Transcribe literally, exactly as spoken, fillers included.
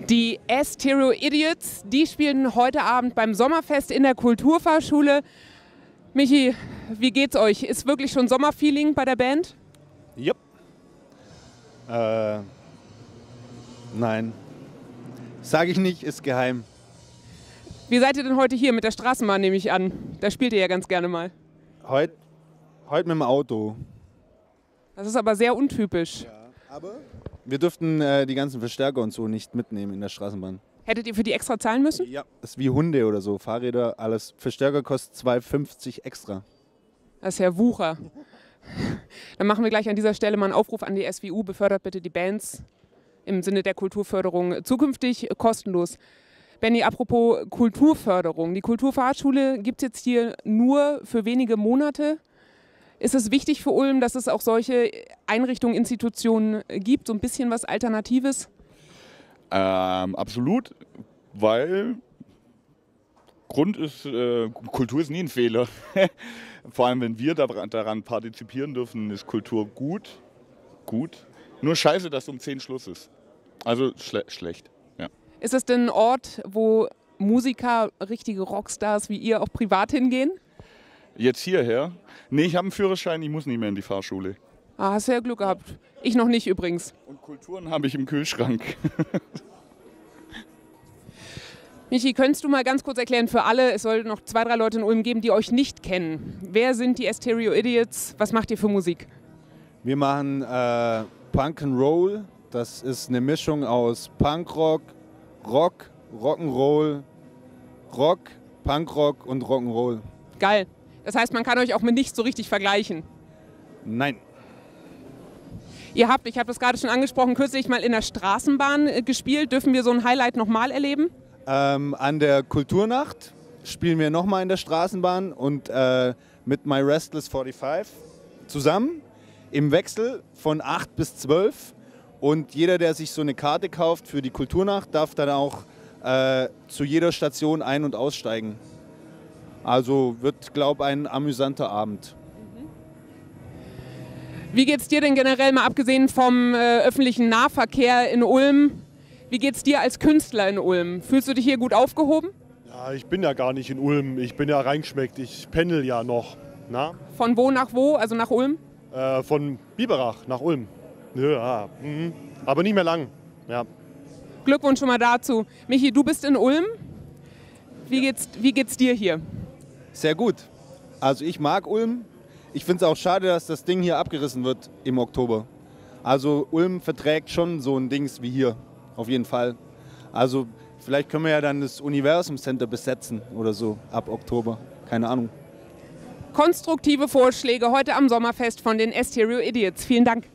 Die S-Stereo Idiots, die spielen heute Abend beim Sommerfest in der Kulturfahrschule. Michi, wie geht's euch? Ist wirklich schon Sommerfeeling bei der Band? Jupp. Äh, nein. Sage ich nicht, ist geheim. Wie seid ihr denn heute hier? Mit der Straßenbahn nehme ich an. Da spielt ihr ja ganz gerne mal. Heute heut mit dem Auto. Das ist aber sehr untypisch. Ja, aber wir dürften äh, die ganzen Verstärker und so nicht mitnehmen in der Straßenbahn. Hättet ihr für die extra zahlen müssen? Ja. Das ist wie Hunde oder so. Fahrräder, alles. Verstärker kostet zwei fünfzig extra. Das ist ja Wucher. Dann machen wir gleich an dieser Stelle mal einen Aufruf an die S W U. Befördert bitte die Bands im Sinne der Kulturförderung zukünftig kostenlos. Benni, apropos Kulturförderung. Die Kulturfahrschule gibt es jetzt hier nur für wenige Monate. Ist es wichtig für Ulm, dass es auch solche Einrichtungen, Institutionen gibt, so ein bisschen was Alternatives? Ähm, absolut, weil Grund ist, äh, Kultur ist nie ein Fehler. Vor allem, wenn wir daran partizipieren dürfen, ist Kultur gut. Gut. Nur scheiße, dass um zehn Schluss ist. Also schle schlecht. Ja. Ist es denn ein Ort, wo Musiker, richtige Rockstars wie ihr auch privat hingehen? Jetzt hierher? Nee, ich habe einen Führerschein, ich muss nicht mehr in die Fahrschule. Ah, hast du ja Glück gehabt. Ich noch nicht übrigens. Und Kulturen habe ich im Kühlschrank. Michi, könntest du mal ganz kurz erklären für alle, es soll noch zwei, drei Leute in Ulm geben, die euch nicht kennen. Wer sind die S-Stereo Idiots? Was macht ihr für Musik? Wir machen äh, Punk and Roll. Das ist eine Mischung aus Punkrock, Rock, Rock'n'Roll, Rock, Punkrock und Rock'n'Roll. Geil. Das heißt, man kann euch auch mit nichts so richtig vergleichen. Nein. Ihr habt, ich habe das gerade schon angesprochen, kürzlich mal in der Straßenbahn äh, gespielt. Dürfen wir so ein Highlight nochmal erleben? Ähm, an der Kulturnacht spielen wir nochmal in der Straßenbahn und äh, mit My Restless fünfundvierzig zusammen im Wechsel von acht bis zwölf. Und jeder, der sich so eine Karte kauft für die Kulturnacht, darf dann auch äh, zu jeder Station ein- und aussteigen. Also wird, glaube ich, ein amüsanter Abend. Wie geht's dir denn generell, mal abgesehen vom äh, öffentlichen Nahverkehr in Ulm? Wie geht's dir als Künstler in Ulm? Fühlst du dich hier gut aufgehoben? Ja, ich bin ja gar nicht in Ulm. Ich bin ja reingeschmeckt. Ich pendel ja noch. Na? Von wo nach wo? Also nach Ulm? Äh, von Biberach nach Ulm. Ja, mhm. Aber nicht mehr lang. Ja. Glückwunsch schon mal dazu. Michi, du bist in Ulm. Wie geht's, wie geht's dir hier? Sehr gut. Also ich mag Ulm. Ich finde es auch schade, dass das Ding hier abgerissen wird im Oktober. Also Ulm verträgt schon so ein Dings wie hier, auf jeden Fall. Also vielleicht können wir ja dann das Universum Center besetzen oder so ab Oktober. Keine Ahnung. Konstruktive Vorschläge heute am Sommerfest von den S-Stereo Idiots. Vielen Dank.